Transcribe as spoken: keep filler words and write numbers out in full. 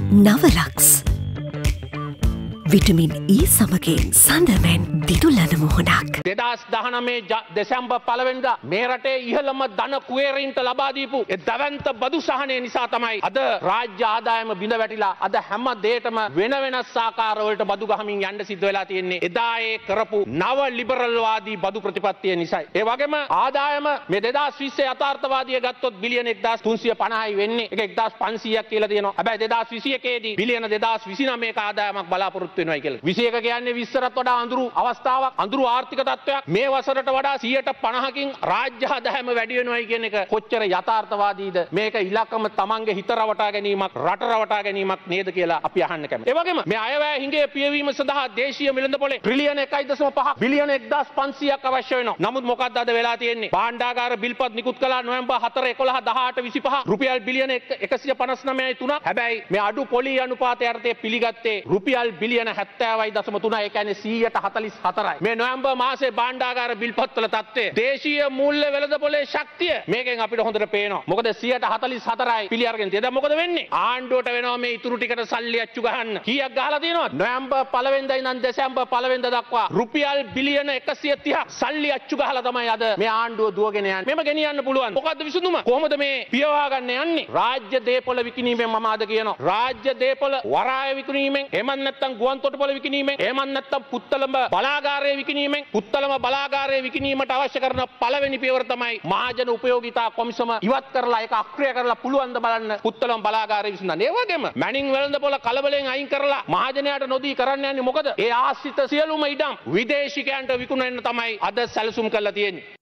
නවලක්ස් vitamin ඊ සමගින් සඳමෙන් දිදුලන මුහුණක්. දෙදස් දහනවය දෙසැම්බර් පළවෙනිදා මේ රටේ ඉහළම ධන කුවේරීන්ට ලබා දීපු ඒ දැවැන්ත බදු සහනය නිසා තමයි අද රාජ්‍ය ආදායම බිඳ වැටිලා අද හැම දෙයකම වෙන වෙනස් ආකාරවලට බදු ගහමින් යන්න සිද්ධ වෙලා තියෙන්නේ. එදා ඒ කරපු නව ලිබරල් වාදී බදු ප්‍රතිපත්තිය නිසායි. ඒ වගේම ආදායම මේ දෙදස් විස්සේ යථාර්ථවාදිය ගත්තොත් බිලියන එක්දාස් තුන්සිය පනහයි වෙන්නේ. ඒක එක්දාස් පන්සීයක් කියලා තියෙනවා. හැබැයි දෙදස් විසි එකේ දී බිලියන දෙදස් විසිනවයක ආදායමක් බලාපොරොත්තු වෙනවා කියලා. විසි එක කියන්නේ විස්සටත් වඩා අඳුරු අවස්ථාවක්, අඳුරු ආර්ථික තත්ත්වයක්. මේ වසරට වඩා සියයට පනහකින් රාජ්‍ය ආදායම වැඩි වෙනවයි කියන එක කොච්චර යථාර්ථවාදීද? මේක ඉලක්කම තමන්ගේ හිත රවටා ගැනීමක්, රට රවටා ගැනීමක් නේද කියලා අපි අහන්න කැමතියි. ඒ වගේම මේ අයවැය හිඟේ පියවීම සඳහා දේශීය මිලඳපොලේ ට්‍රිලියන එකයි දශම පහක් බිලියන එක්දාස් පන්සීයක් අවශ්‍ය වෙනවා. නමුත් මොකක්ද අද වෙලා තියෙන්නේ? භාණ්ඩාගාර බිල්පත් නිකුත් කළා නොවැම්බර් හතර එකොළහ දහඅට විසිපහ රුපියල් බිලියන එකසිය පනස් නවයයි තුනක්. හැබැයි මේ අඩු පොලි අනුපාතය යටතේ පිළිගත්තේ රුපියල් බිලියන හැත්තෑවයි දශම තුනයි. ඒ කියන්නේ සියයට හතළිස් හතරයි. මේ නොවැම්බර් මාසේ භාණ්ඩාගාර බිල්පත්වල තත්ත්වය, දේශීය මූල්‍ය වෙළඳපොලේ ශක්තිය මේකෙන් අපිට හොඳට පේනවා. මොකද සියයට හතළිස් හතරයි පිළි අරගෙන තියෙන්නේ. දැන් මොකද වෙන්නේ? ආණ්ඩුවට වෙනවා මේ ඉතුරු ටිකට සල්ලි අච්චු ගහන්න. කීයක් ගහලා තියෙනවද? නොවැම්බර් පළවෙනිදා ඉඳන් දෙසැම්බර් පළවෙනිදා දක්වා රුපියල් බිලියන එකසිය තිහක් සල්ලි අච්චු ගහලා තමයි අද මේ ආණ්ඩුව දුවගෙන යන්නේ. මේව ගෙනියන්න පුළුවන්. මොකද්ද විසඳුම? කොහොමද මේ පියවා ගන්න යන්නේ? රාජ්‍ය දේපොළ විකිණීමෙන් මම අද කියනවා. රාජ්‍ය දේපොළ වරාය විකිණීමෙන්, එහෙමත් නැත්නම් ගුවන් තොටුපොළ විකිණීමෙන්, එහෙමත් නැත්නම් පුත්තලම බලාගාරයේ විකිණීමෙන්, පුත්තලම බලාගාරයේ විකිණීමට අවශ්‍ය කරන පළවෙනි පියවර තමයි මහජන උපයෝගිතා කොමිසම ඉවත් කරලා ඒක අක්‍රිය කරලා පුළුවන් ද බලන්න පුත්තලම බලාගාරයේ විසඳන්න. ඒ වගේම මැනින් වෙළඳපොළ කලබලෙන් අයින් කරලා මහජනයාට නොදී කරන්න යන්නේ මොකද? ඒ ආශ්‍රිත සියලුම ඉඩම් විදේශිකයන්ට විකුණන්න තමයි අද සැලසුම් කරලා තියෙන්නේ.